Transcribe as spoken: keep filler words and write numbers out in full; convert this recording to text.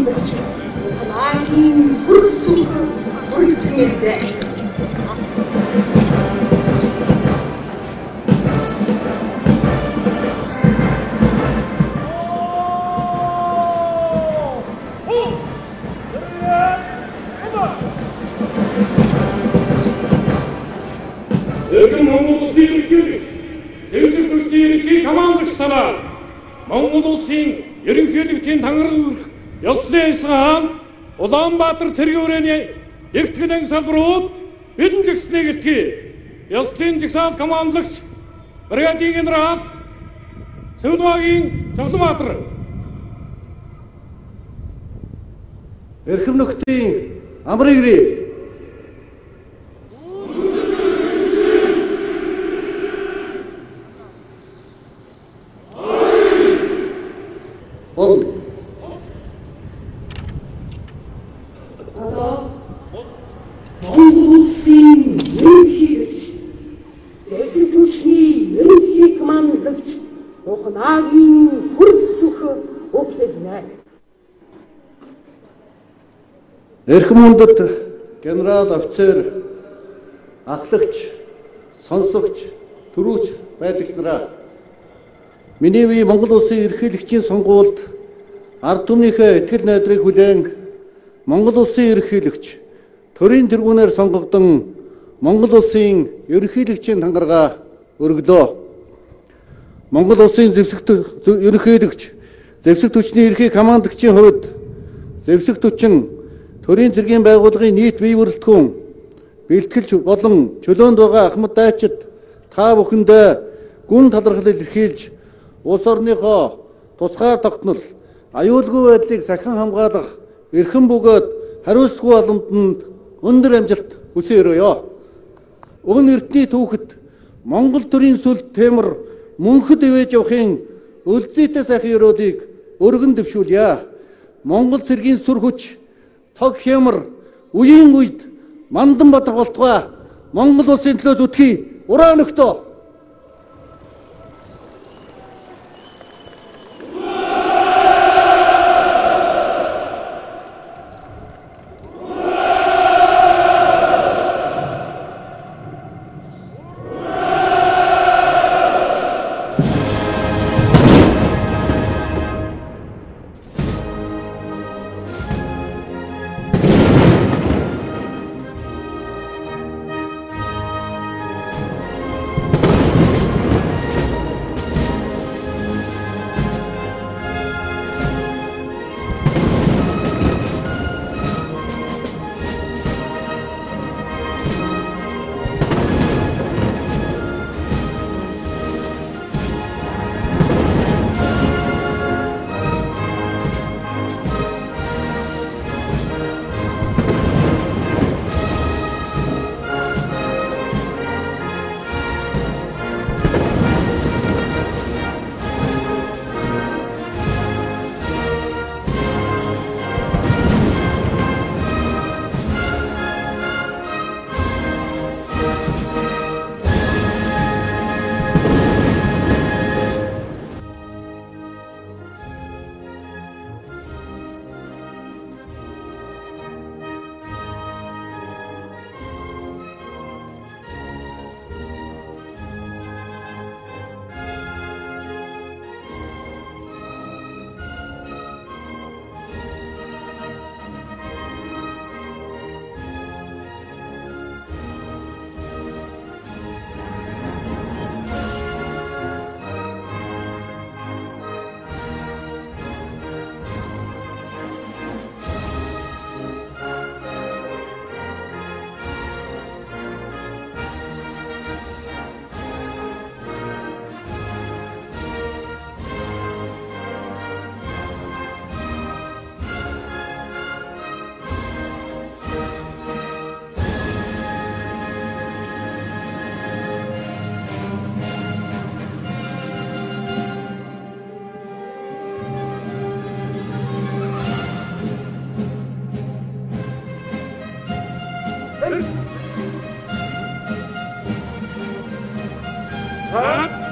камамлагч санаагийн хөрсөг хүрэлцэн ирдэ. Өргөн Монгол улсын ерөнхийлөгч Дэвсэг түвшний ерөнхий командогч танаар Монгол улсын ерөнхийлөгчийн тангараг өрх ёсны ажиллагаанд Улаанбаатар цэргийн хүрээний эгтгэн салбарууд бэлэн жигснийг илтгэе. Ёслын жигсаал командлагч бригадийн генерал Цэвлбагийн Чавлбаатар. Эрхэм нөхдийн амрыг ирээ. Бол Одоо Монгол улсын ерөнхийлөгч Дэвсэг түвшний ерөнхий командлагч Ухнаагийн хөрсөх өгүүлнэ. эрхэм хүндэт генерал, офицер, ахлагч, сонсогч, түрүүч байлагч нараа миний бие Монгол улсын ерөнхийлөгчийн сонгуульд ард түмнийхээ итгэл найдрыг хүлээн Монгол улсын ерөнхийлөгч төрийн тэргүүнээр сонгогдсон Монгол улсын ерөнхийлөгчийн тангарага өргөлөө. Монгол улсын зэвсэг ерөнхийлөгч зэвсэг түвшний ерөнхий командогчийн хувьд зэвсэг түвчин төрийн цэргийн байгууллагын нийт бие бүрэлдэхүүн бэлтгэлч болон чөлөөнд байгаа ахмад дайчид та бүхэндээ гүн талархал илэрхийлж улс орныхоо тусгай тогтнол аюулгүй байдлыг сахин хамгаалах эрхэм бөгөөд хариуцлагагүй боломжинд өндөр амжилт хүсье өрөөё. Өвн эртний түүхэд Монгол төрийн сүлд темир мөнхөд ивэж явахын өлзийтэй сайхан өрөөлийг өргөн дэвшүүлье. Монгол цэргийн сүр хүч тог хямар үеийн үед мандан батар болтугай Монгол улсын төлөө зүтгэе. Ураа нөхдөө. Huh?